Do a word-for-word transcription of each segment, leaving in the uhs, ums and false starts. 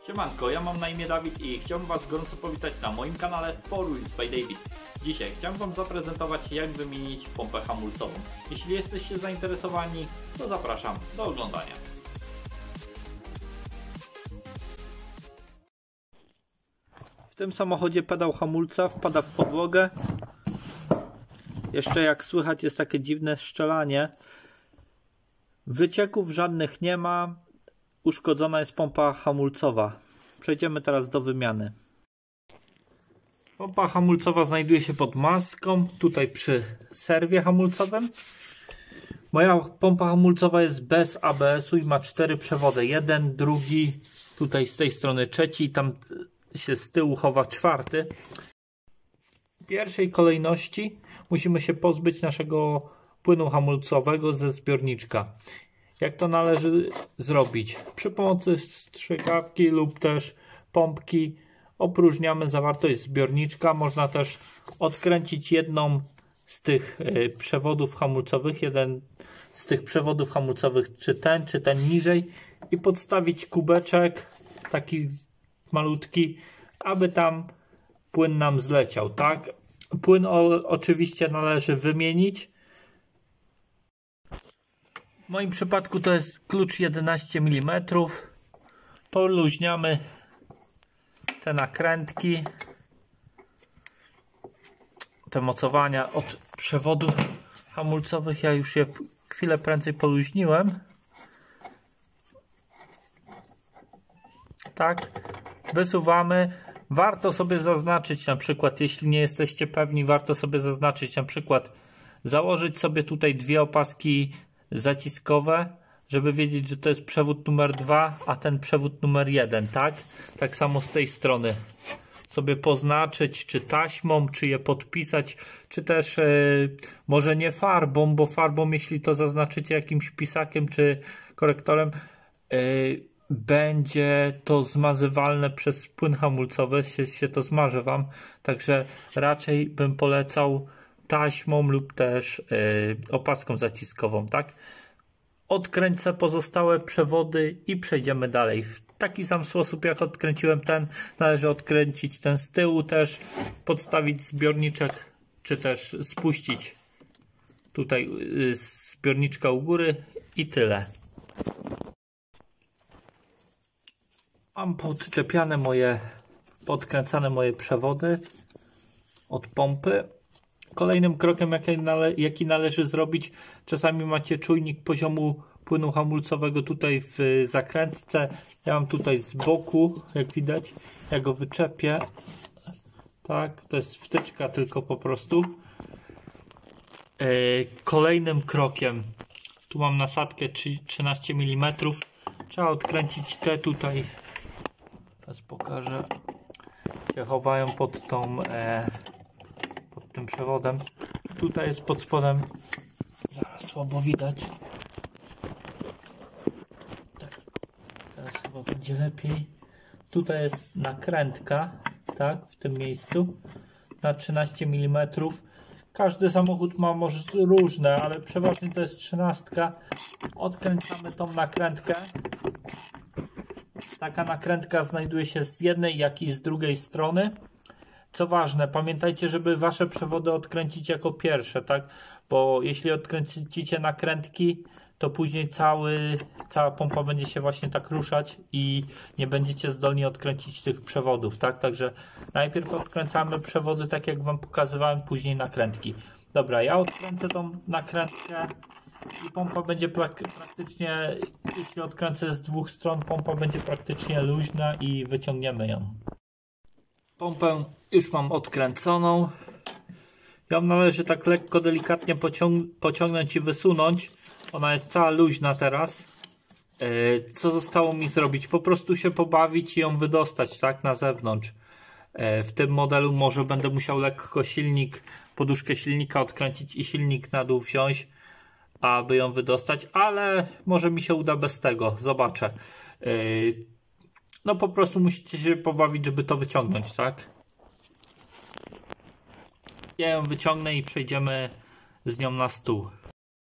Siemanko, ja mam na imię Dawid i chciałbym Was gorąco powitać na moim kanale four wheels by David. Dzisiaj chciałbym Wam zaprezentować, jak wymienić pompę hamulcową. Jeśli jesteście zainteresowani, to zapraszam do oglądania. W tym samochodzie pedał hamulca wpada w podłogę. Jeszcze jak słychać jest takie dziwne szczelanie. Wycieków żadnych nie ma. Uszkodzona jest pompa hamulcowa. Przejdziemy teraz do wymiany. Pompa hamulcowa znajduje się pod maską, tutaj przy serwie hamulcowym. Moja pompa hamulcowa jest bez A B S-u i ma cztery przewody. Jeden, drugi, tutaj z tej strony trzeci i tam się z tyłu chowa czwarty. W pierwszej kolejności musimy się pozbyć naszego płynu hamulcowego ze zbiorniczka. Jak to należy zrobić? Przy pomocy strzykawki lub też pompki opróżniamy zawartość zbiorniczka. Można też odkręcić jedną z tych przewodów hamulcowych, jeden z tych przewodów hamulcowych, czy ten, czy ten niżej, i podstawić kubeczek taki malutki, aby tam płyn nam zleciał, tak? Płyn o, oczywiście należy wymienić. W moim przypadku to jest klucz jedenaście milimetrów. Poluźniamy te nakrętki, te mocowania od przewodów hamulcowych. Ja już je chwilę prędzej poluźniłem. Tak, wysuwamy. Warto sobie zaznaczyć, na przykład jeśli nie jesteście pewni, warto sobie zaznaczyć, na przykład założyć sobie tutaj dwie opaski zaciskowe, żeby wiedzieć, że to jest przewód numer dwa, a ten przewód numer jeden, tak? Tak samo z tej strony sobie poznaczyć, czy taśmą, czy je podpisać, czy też yy, może nie farbą, bo farbą, jeśli to zaznaczycie jakimś pisakiem czy korektorem, yy, będzie to zmazywalne przez płyn hamulcowy, się, się to zmarzy Wam, także raczej bym polecał taśmą lub też yy, opaską zaciskową, tak? Odkręcę pozostałe przewody i przejdziemy dalej. W taki sam sposób jak odkręciłem ten, należy odkręcić ten z tyłu też, podstawić zbiorniczek, czy też spuścić tutaj yy, zbiorniczka u góry i tyle. Mam podczepiane moje, podkręcane moje przewody od pompy. Kolejnym krokiem, jaki, nale, jaki należy zrobić, czasami macie czujnik poziomu płynu hamulcowego tutaj w zakrętce. Ja mam tutaj z boku, jak widać, ja go wyczepię. Tak, to jest wtyczka tylko po prostu. Yy, kolejnym krokiem, tu mam nasadkę trzynaście milimetrów. Trzeba odkręcić te tutaj. Teraz pokażę. Się chowają pod tą... E, pod tym przewodem. Tutaj jest pod spodem, zaraz słabo widać. Tak, teraz chyba będzie lepiej. Tutaj jest nakrętka, tak, w tym miejscu na trzynaście milimetrów. Każdy samochód ma może różne, ale przeważnie to jest trzynastka. Odkręcamy tą nakrętkę. Taka nakrętka znajduje się z jednej, jak i z drugiej strony. Co ważne, pamiętajcie, żeby wasze przewody odkręcić jako pierwsze, tak? Bo jeśli odkręcicie nakrętki, to później cały, cała pompa będzie się właśnie tak ruszać i nie będziecie zdolni odkręcić tych przewodów, tak? Także najpierw odkręcamy przewody, tak jak wam pokazywałem, później nakrętki. Dobra, ja odkręcę tą nakrętkę i pompa będzie prak praktycznie, jeśli odkręcę z dwóch stron, pompa będzie praktycznie luźna i wyciągniemy ją. Pompę już mam odkręconą. Ją należy tak lekko, delikatnie pociąg pociągnąć i wysunąć. Ona jest cała luźna teraz. Yy, co zostało mi zrobić? Po prostu się pobawić i ją wydostać, tak, na zewnątrz. Yy, w tym modelu może będę musiał lekko silnik, poduszkę silnika odkręcić i silnik na dół wziąć, aby ją wydostać, ale może mi się uda bez tego. Zobaczę. Yy, No po prostu musicie się pobawić, żeby to wyciągnąć, tak? Ja ją wyciągnę i przejdziemy z nią na stół.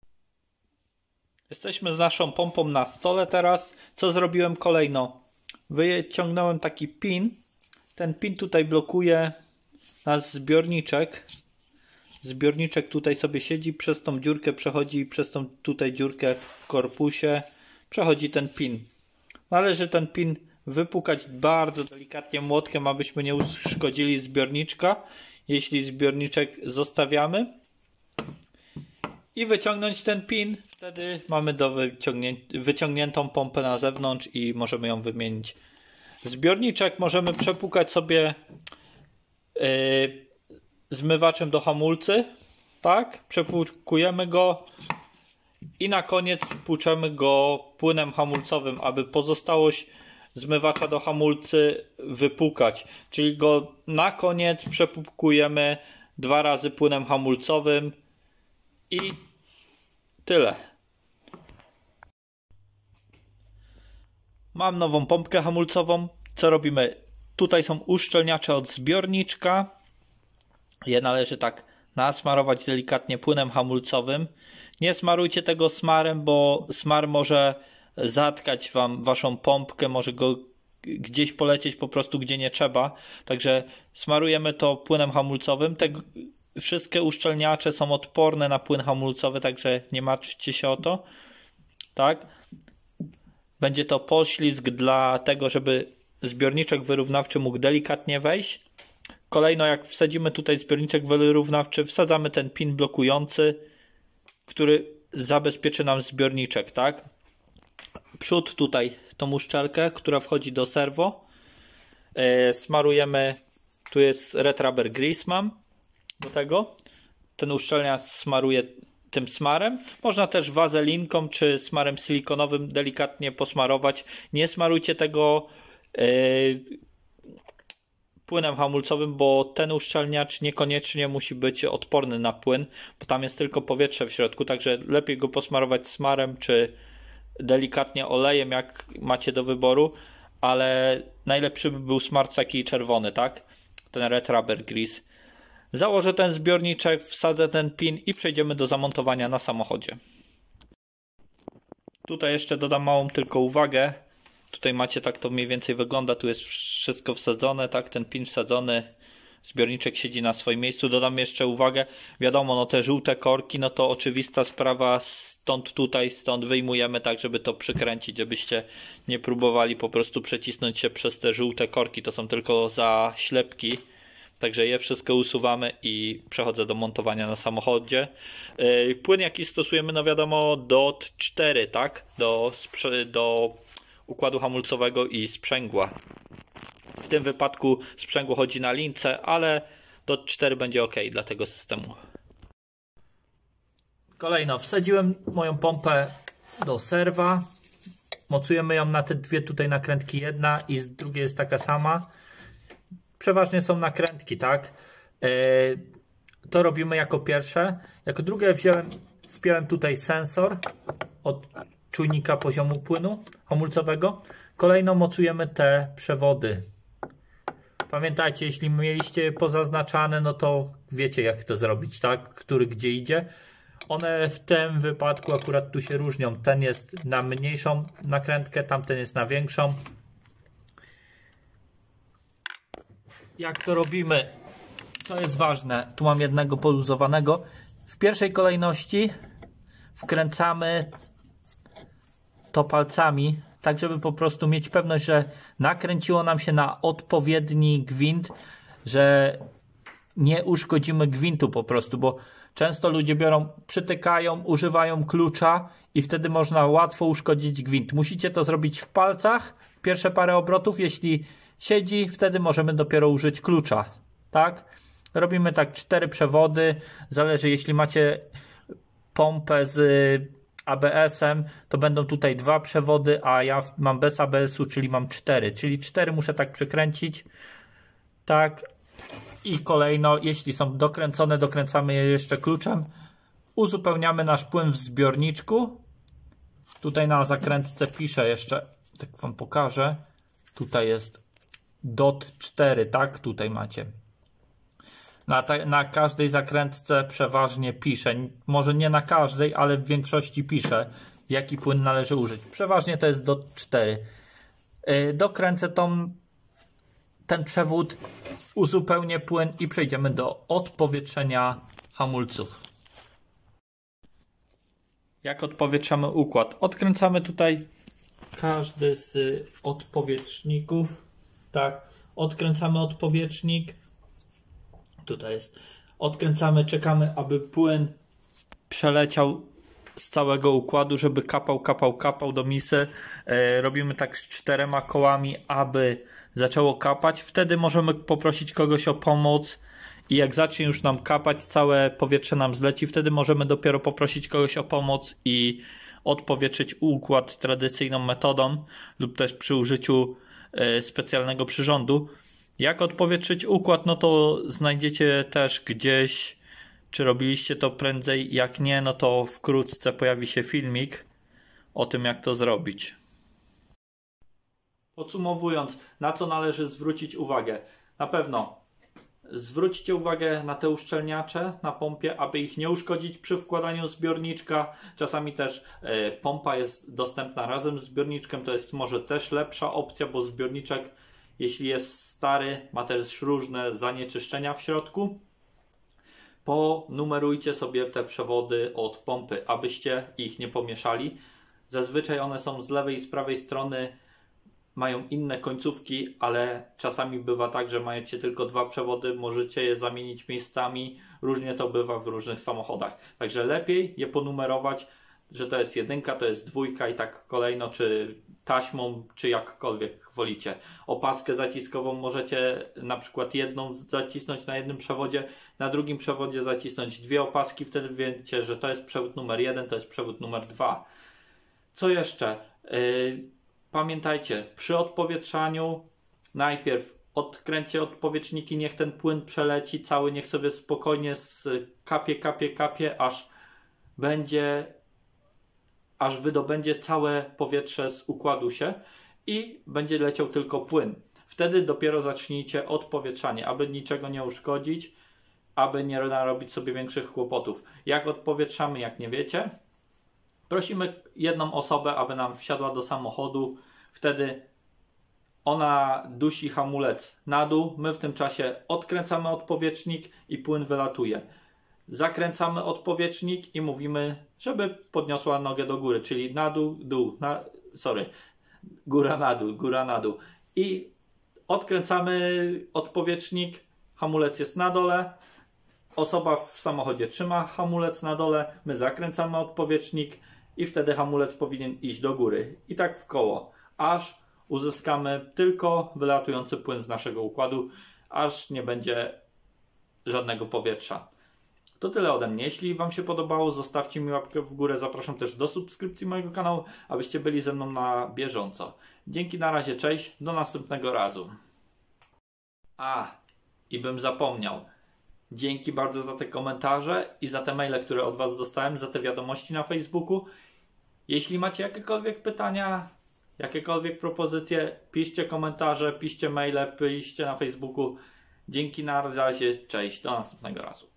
Jesteśmy z naszą pompą na stole teraz. Co zrobiłem kolejno? wyciągnąłem taki pin. Ten pin tutaj blokuje nasz zbiorniczek. Zbiorniczek tutaj sobie siedzi, przez tą dziurkę przechodzi, przez tą tutaj dziurkę w korpusie przechodzi ten pin. Należy ten pin wypukać bardzo delikatnie młotkiem, abyśmy nie uszkodzili zbiorniczka, jeśli zbiorniczek zostawiamy. I wyciągnąć ten pin, wtedy mamy do wyciągnię wyciągniętą pompę na zewnątrz i możemy ją wymienić. Zbiorniczek możemy przepukać sobie yy, zmywaczem do hamulcy, tak? Przepłukujemy go i na koniec płuczemy go płynem hamulcowym, aby pozostałość zmywacza do hamulcy wypukać. Czyli go na koniec przepłukujemy dwa razy płynem hamulcowym i tyle. Mam nową pompkę hamulcową. Co robimy? Tutaj są uszczelniacze od zbiorniczka. Je należy tak nasmarować delikatnie płynem hamulcowym. Nie smarujcie tego smarem, bo smar może zatkać wam waszą pompkę, może go gdzieś polecieć po prostu gdzie nie trzeba. Także smarujemy to płynem hamulcowym. Te wszystkie uszczelniacze są odporne na płyn hamulcowy, także nie martwcie się o to. Tak? Będzie to poślizg dla tego, żeby zbiorniczek wyrównawczy mógł delikatnie wejść. Kolejno, jak wsadzimy tutaj zbiorniczek wyrównawczy, wsadzamy ten pin blokujący, który zabezpieczy nam zbiorniczek, tak? Przód tutaj tą uszczelkę, która wchodzi do serwo. Yy, smarujemy, tu jest Red Rubber Grease mam do tego. Ten uszczelniacz smaruje tym smarem. Można też wazelinką czy smarem silikonowym delikatnie posmarować. Nie smarujcie tego yy, płynem hamulcowym, bo ten uszczelniacz niekoniecznie musi być odporny na płyn, bo tam jest tylko powietrze w środku, także lepiej go posmarować smarem czy delikatnie olejem, jak macie do wyboru, ale najlepszy by był smar taki czerwony, tak? Ten Red Rubber Grease. Założę ten zbiorniczek, wsadzę ten pin i przejdziemy do zamontowania na samochodzie. Tutaj jeszcze dodam małą tylko uwagę. Tutaj macie, tak to mniej więcej wygląda, tu jest wszystko wsadzone, tak, ten pin wsadzony, zbiorniczek siedzi na swoim miejscu. Dodam jeszcze uwagę, wiadomo, no te żółte korki, no to oczywista sprawa, stąd tutaj, stąd wyjmujemy tak, żeby to przykręcić, żebyście nie próbowali po prostu przecisnąć się przez te żółte korki, to są tylko zaślepki. Także je wszystko usuwamy i przechodzę do montowania na samochodzie. Yy, płyn jaki stosujemy, no wiadomo, D O T cztery, tak, do, do układu hamulcowego i sprzęgła. W tym wypadku sprzęgło chodzi na lince, ale D O T cztery będzie ok dla tego systemu. Kolejno wsadziłem moją pompę do serwa. Mocujemy ją na te dwie tutaj nakrętki, jedna i z drugiej jest taka sama. Przeważnie są nakrętki, tak? Yy, to robimy jako pierwsze. Jako drugie wziąłem, wpiąłem tutaj sensor od czujnika poziomu płynu hamulcowego. Kolejno mocujemy te przewody. Pamiętajcie, jeśli mieliście je pozaznaczane, no to wiecie, jak to zrobić, tak? Który gdzie idzie. One w tym wypadku akurat tu się różnią. Ten jest na mniejszą nakrętkę, tamten jest na większą. Jak to robimy? Co jest ważne? Tu mam jednego poluzowanego. W pierwszej kolejności wkręcamy to palcami, tak żeby po prostu mieć pewność, że nakręciło nam się na odpowiedni gwint, że nie uszkodzimy gwintu po prostu, bo często ludzie biorą, przytykają, używają klucza i wtedy można łatwo uszkodzić gwint. Musicie to zrobić w palcach, pierwsze parę obrotów, jeśli siedzi, wtedy możemy dopiero użyć klucza, tak? Robimy tak cztery przewody, zależy, jeśli macie pompę z A B S-em, to będą tutaj dwa przewody, a ja mam bez A B S-u, czyli mam cztery, czyli cztery muszę tak przykręcić, tak, i kolejno, jeśli są dokręcone, dokręcamy je jeszcze kluczem, uzupełniamy nasz płyn w zbiorniczku, tutaj na zakrętce piszę jeszcze, tak wam pokażę, tutaj jest D O T cztery, tak, tutaj macie. Na, ta, na każdej zakrętce przeważnie piszę, może nie na każdej, ale w większości piszę, jaki płyn należy użyć. Przeważnie to jest D O T cztery. Yy, dokręcę tą, ten przewód, uzupełnię płyn i przejdziemy do odpowietrzenia hamulców. Jak odpowietrzamy układ? Odkręcamy tutaj każdy z odpowietrzników. Tak, odkręcamy odpowietrznik. Tutaj jest. Odkręcamy, czekamy, aby płyn przeleciał z całego układu, żeby kapał, kapał, kapał do misy. E, robimy tak z czterema kołami, aby zaczęło kapać. Wtedy możemy poprosić kogoś o pomoc i jak zacznie już nam kapać, całe powietrze nam zleci, wtedy możemy dopiero poprosić kogoś o pomoc i odpowietrzyć układ tradycyjną metodą lub też przy użyciu e, specjalnego przyrządu. Jak odpowietrzyć układ, no to znajdziecie też gdzieś, czy robiliście to prędzej, jak nie, no to wkrótce pojawi się filmik o tym, jak to zrobić. Podsumowując, na co należy zwrócić uwagę? Na pewno zwróćcie uwagę na te uszczelniacze na pompie, aby ich nie uszkodzić przy wkładaniu zbiorniczka. Czasami też e, pompa jest dostępna razem z zbiorniczkiem, to jest może też lepsza opcja, bo zbiorniczek, jeśli jest stary, ma też różne zanieczyszczenia w środku. Ponumerujcie sobie te przewody od pompy, abyście ich nie pomieszali. Zazwyczaj one są z lewej i z prawej strony, mają inne końcówki, ale czasami bywa tak, że macie tylko dwa przewody, możecie je zamienić miejscami, różnie to bywa w różnych samochodach. Także lepiej je ponumerować, że to jest jedynka, to jest dwójka i tak kolejno, czy taśmą, czy jakkolwiek wolicie. Opaskę zaciskową możecie na przykład jedną zacisnąć na jednym przewodzie, na drugim przewodzie zacisnąć dwie opaski, wtedy wiecie, że to jest przewód numer jeden, to jest przewód numer dwa. Co jeszcze? Yy, pamiętajcie, przy odpowietrzaniu najpierw odkręćcie odpowietrzniki, niech ten płyn przeleci cały, niech sobie spokojnie kapie, kapie, kapie, aż będzie aż wydobędzie całe powietrze z układu się i będzie leciał tylko płyn. Wtedy dopiero zacznijcie odpowietrzanie, aby niczego nie uszkodzić, aby nie narobić sobie większych kłopotów. Jak odpowietrzamy, jak nie wiecie? Prosimy jedną osobę, aby nam wsiadła do samochodu, wtedy ona dusi hamulec na dół, my w tym czasie odkręcamy odpowietrznik i płyn wylatuje. Zakręcamy odpowietrznik i mówimy, żeby podniosła nogę do góry, czyli na dół, dół, na, sorry, góra na dół, góra na dół. I odkręcamy odpowietrznik, hamulec jest na dole, osoba w samochodzie trzyma hamulec na dole, my zakręcamy odpowietrznik i wtedy hamulec powinien iść do góry. I tak w koło, aż uzyskamy tylko wylatujący płyn z naszego układu, aż nie będzie żadnego powietrza. To tyle ode mnie. Jeśli Wam się podobało, zostawcie mi łapkę w górę. Zapraszam też do subskrypcji mojego kanału, abyście byli ze mną na bieżąco. Dzięki, na razie, cześć, do następnego razu. A, i bym zapomniał. Dzięki bardzo za te komentarze i za te maile, które od Was dostałem, za te wiadomości na Facebooku. Jeśli macie jakiekolwiek pytania, jakiekolwiek propozycje, piszcie komentarze, piszcie maile, piszcie na Facebooku. Dzięki, na razie, cześć, do następnego razu.